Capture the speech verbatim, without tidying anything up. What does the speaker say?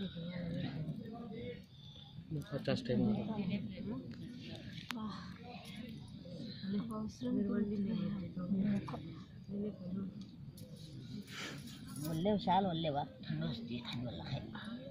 पचास टाइम ಒಳ್ಳೆ ಶಾಲು ಒಳ್ಳೆವಾ ठंडो से ठंडो लगे